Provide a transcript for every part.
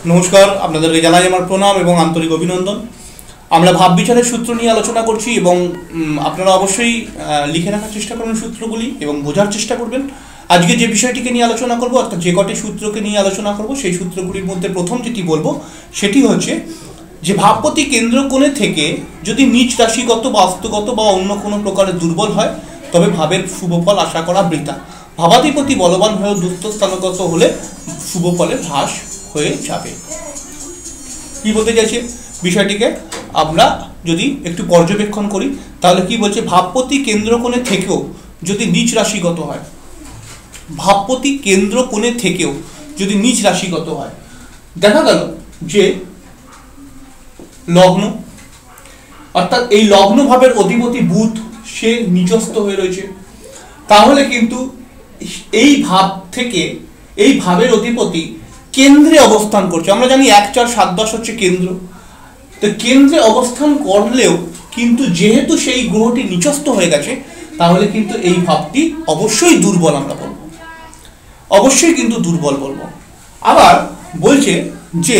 নমস্কার, আপনাদেরকে জানাই আমার প্রণাম এবং আন্তরিক অভিনন্দন। আমরা ভাব বিচারের সূত্র নিয়ে আলোচনা করছি এবং আপনারা অবশ্যই লিখে রাখার চেষ্টা করবেন সূত্রগুলি এবং বোঝার চেষ্টা করবেন। আজকে যে বিষয়টিকে নিয়ে আলোচনা করব, অর্থাৎ যে কটি সূত্রকে নিয়ে আলোচনা করব, সেই সূত্রগুলির মধ্যে প্রথম যেটি বলবো সেটি হচ্ছে যে ভাবপতি কেন্দ্রকোণে থেকে যদি নিচ রাশিগত বা অস্তগত বা অন্য কোনো প্রকারের দুর্বল হয় তবে ভাবের শুভফল আশা করা বৃথা। ভাবাধিপতি বলবান হয়ে দুস্থ স্থানগত হলে শুভফলের হ্রাস হয়ে যাবে। কি বলতে চাইছে বিষয়টিকে আমরা যদি একটু পর্যবেক্ষণ করি তাহলে কি বলছে, ভাবপতি কেন্দ্রকোণে থেকেও যদি নিচ রাশিগত হয়, ভাবপতি কেন্দ্রকোণে থেকেও যদি নিচ রাশিগত হয়, দেখা গেল যে লগ্ন, অর্থাৎ এই লগ্ন ভাবের অধিপতি বুধ সে নিচস্থ হয়ে রয়েছে, তাহলে কিন্তু এই ভাব থেকে এই ভাবের অধিপতি কেন্দ্রে অবস্থান করছে। আমরা জানি 1, 4, 7, 10 হচ্ছে কেন্দ্র। তো কেন্দ্রে অবস্থান করলেও কিন্তু যেহেতু সেই গ্রহটি নিচস্থ হয়ে গেছে, তাহলে কিন্তু এই ভাবটি অবশ্যই দুর্বল আমরা বলবো, অবশ্যই কিন্তু দুর্বল বলবো। আবার বলছে যে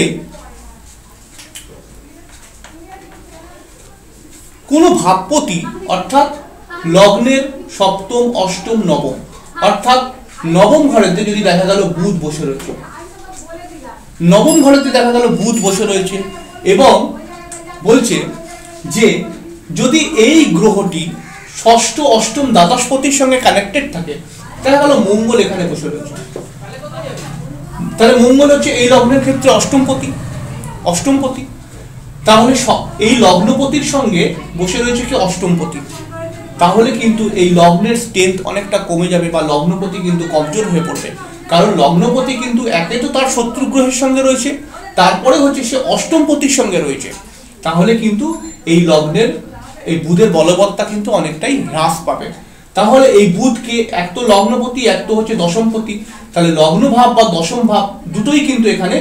কোন ভাবপতি অর্থাৎ লগ্নের সপ্তম, অষ্টম, নবম, অর্থাৎ নবম ঘরেতে যদি দেখা গেল বুধ বসে রয়েছে, নবম ঘরেতে দেখা গেল বুধ বসে রয়েছে এবং বলছে যে যদি এই গ্রহটি ষষ্ঠ, অষ্টম, দ্বাদশপতির সঙ্গে কানেক্টেড থাকে, দেখা গেল মঙ্গল এখানে বসে রয়েছে, তাহলে মঙ্গল হচ্ছে এই লগ্নের ক্ষেত্রে অষ্টমপতি, তাহলে এই লগ্নপতির সঙ্গে বসে রয়েছে কি অষ্টমপতি, তাহলে কিন্তু এই লগ্নের স্ট্রেংথ অনেকটা কমে যাবে বা লগ্নপতি কিন্তু কমজোর হয়ে পড়বে। কারণ লগ্নপতি কিন্তু একে তো তার শত্রু গ্রহের সঙ্গে রয়েছে, তারপরে হচ্ছে সে অষ্টমপতির সঙ্গে রয়েছে, তাহলে কিন্তু এই লগ্নের এই বুধের বলবত্তা কিন্তু অনেকটাই হ্রাস পাবে। তাহলে এই বুধকে এক তো লগ্নপতি, এক তো হচ্ছে দশমপতি, তাহলে লগ্ন ভাব বা দশম ভাব দুটোই কিন্তু এখানে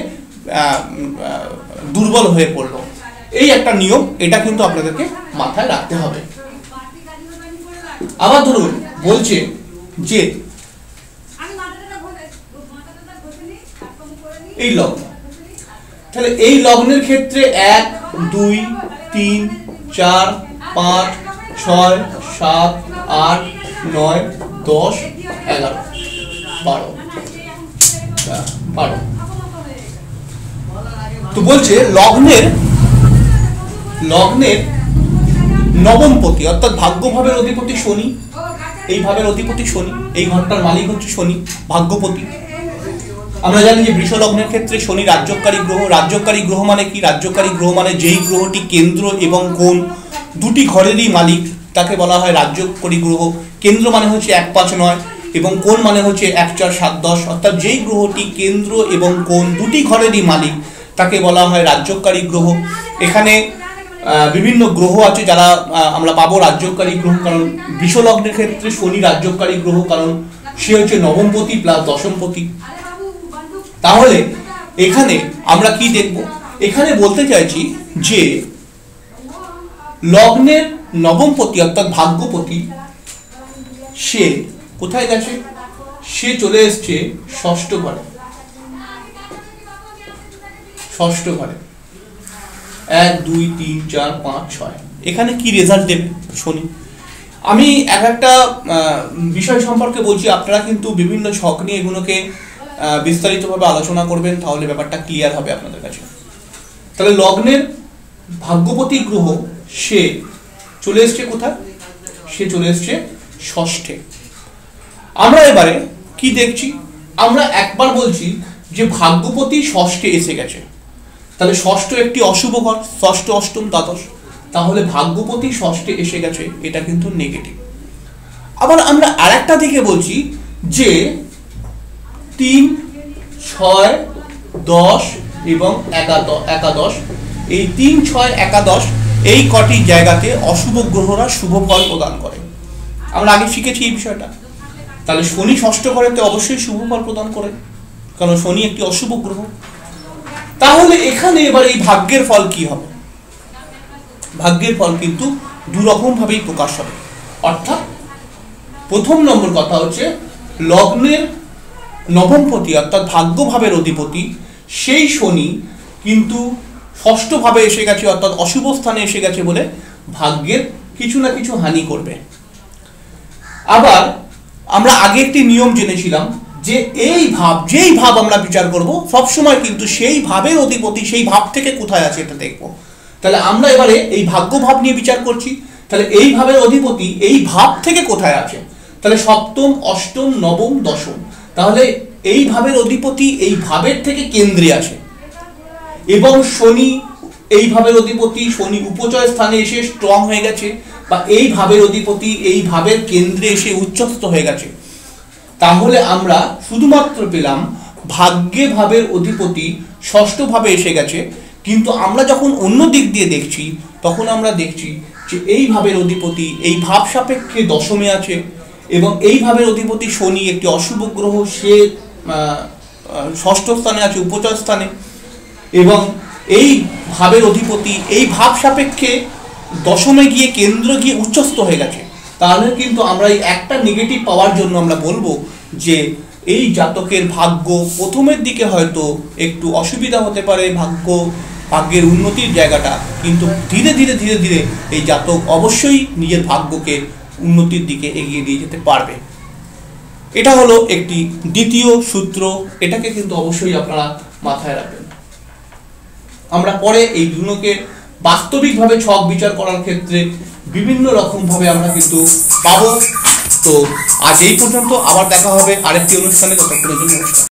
দুর্বল হয়ে পড়লো। এই একটা নিয়ম, এটা কিন্তু আপনাদেরকে মাথায় রাখতে হবে। আবার ধরুন বলছে যে এই লগ্ন, তাহলে এই লগ্নের ক্ষেত্রে 1, 2, 3, 4, 5, 6, 7, 8, 9, 10, 11, 12। তো বলছে লগ্নের নবমপতি অর্থাৎ ভাগ্যভাবের অধিপতি শনি, এই ভাবের অধিপতি শনি, এই ঘরটার মালিক হচ্ছে শনি, ভাগ্যপতি। আমরা জানি যে বৃষ লগ্নের ক্ষেত্রে শনি রাজ্যকারী গ্রহ। রাজ্যকারী গ্রহ মানে কি? রাজ্যকারী গ্রহ মানে যেই গ্রহটি কেন্দ্র এবং কোণ দুটি ঘরেরই মালিক, তাকে বলা হয় রাজ্যকারী গ্রহ। কেন্দ্র মানে হচ্ছে 1, 5, 9 এবং কোণ মানে হচ্ছে 1, 4, 7, 10, অর্থাৎ যেই গ্রহটি কেন্দ্র এবং কোণ দুটি ঘরেরই মালিক তাকে বলা হয় রাজ্যকারী গ্রহ। এখানে বিভিন্ন গ্রহ আছে যারা আমরা পাবো রাজ্যকারী গ্রহ, কারণ বৃষ লগ্নের ক্ষেত্রে শনি রাজ্যকারী গ্রহ, কারণ সে হচ্ছে নবমপতি প্লাস দশমপতি। তাহলে এখানে আমরা কি দেখব? এখানে বলতে চাইছি যে লগ্নের নবমপতি অর্থাৎ ভাগ্যপতি সে কোথায় গেছে? সে চলে এসছে ষষ্ঠ ঘরে। 1, 2, 3, 4, 5, 6 এখানে কি রেজাল্ট দেবে শনি? আমি একটা বিষয় সম্পর্কে বলছি, আপনারা কিন্তু বিভিন্ন ছক নিয়ে এগুলোকে বিস্তারিতভাবে আলোচনা করবেন, তাহলে ব্যাপারটা ক্লিয়ার হবে আপনাদের কাছে। তাহলে লগ্নের ভাগ্যপতি গ্রহ সে চলে এসছে কোথায়? সে চলে এসছে ষষ্ঠে। আমরা এবারে কি দেখছি? আমরা একবার বলছি যে ভাগ্যপতি ষষ্ঠে এসে গেছে, তাহলে ষষ্ঠ একটি অশুভ ঘর, ষষ্ঠ, অষ্টম, দ্বাদশ, তাহলে ভাগ্যপতি ষষ্ঠে এসে গেছে, এটা কিন্তু নেগেটিভ। আবার আমরা আরেকটা দিকে বলছি যে 3, 6, 10 এবং 11 এই 3, 6, 11 এই কটি জায়গাতে অশুভ গ্রহরা শুভ ফল প্রদান করে। আমরা আগে শিখেছি এই বিষয়টা। তাহলে শনি ষষ্ঠ ঘরেতে অবশ্যই শুভ ফল প্রদান করে, কারণ শনি একটি অশুভ গ্রহ। তাহলে এখানে এবার এই ভাগ্যের ফল কি হবে? ভাগ্যের ফল কিন্তু দুরকম ভাবেই প্রকাশ হবে। অর্থাৎ প্রথম নম্বর কথা হচ্ছে লগ্নের নবমপতি অর্থাৎ ভাগ্যভাবের অধিপতি সেই শনি কিন্তু ষষ্ঠভাবে এসে গেছে, অর্থাৎ অশুভ স্থানে এসে গেছে বলে ভাগ্যের কিছু না কিছু হানি করবে। আবার আমরা আগে একটি নিয়ম জেনেছিলাম যে এই ভাব, যেই ভাব আমরা বিচার করব সবসময় কিন্তু সেই ভাবের অধিপতি সেই ভাব থেকে কোথায় আছে এটা দেখব। তাহলে আমরা এবারে এই ভাগ্য ভাব নিয়ে বিচার করছি, তাহলে এই ভাবের অধিপতি এই ভাব থেকে কোথায় আছে, তাহলে সপ্তম, অষ্টম, নবম, দশম, তাহলে এই ভাবের অধিপতি এই ভাবের থেকে কেন্দ্রে আছে। এবং শনি, এই ভাবের অধিপতি শনি উপচয় স্থানে এসে স্ট্রং হয়ে গেছে, বা এই ভাবের অধিপতি এই ভাবের কেন্দ্রে এসে উচ্চস্থ হয়ে গেছে। তাহলে আমরা শুধুমাত্র পেলাম ভাগ্যে ভাবের অধিপতি ষষ্ঠ ভাবে এসে গেছে, কিন্তু আমরা যখন অন্য দিক দিয়ে দেখছি তখন আমরা দেখছি যে এই ভাবের অধিপতি এই ভাব সাপেক্ষে দশমে আছে, এবং এই ভাবের অধিপতি শনি একটি অশুভ গ্রহ, সে ষষ্ঠ স্থানে আছে, উপচয় স্থানে, এবং এই ভাবের অধিপতি এই ভাব সাপেক্ষে দশমে গিয়ে কেন্দ্র গিয়ে উচ্চস্থ হয়ে গেছে। তাহলে কিন্তু আমরা এই একটা নেগেটিভ পাওয়ার জন্য আমরা বলবো যে এই জাতকের ভাগ্য প্রথমের দিকে হয়তো একটু অসুবিধা হতে পারে, ভাগ্যের উন্নতির জায়গাটা, কিন্তু ধীরে ধীরে ধীরে ধীরে এই জাতক অবশ্যই নিজের ভাগ্যকে উন্নতির দিকে এগিয়ে দিয়ে যেতে পারবে। এটা হলো একটি দ্বিতীয় সূত্র, এটাকে কিন্তু অবশ্যই আপনারা মাথায় রাখবেন। আমরা পরে এই দুটোকে বাস্তবিকভাবে ছক বিচার করার ক্ষেত্রে বিভিন্ন রকম ভাবে আমরা কিন্তু পাবো। তো আজ এই পর্যন্ত, আবার দেখা হবে আরেকটি অনুষ্ঠানে। ততক্ষণের জন্য নমস্কার।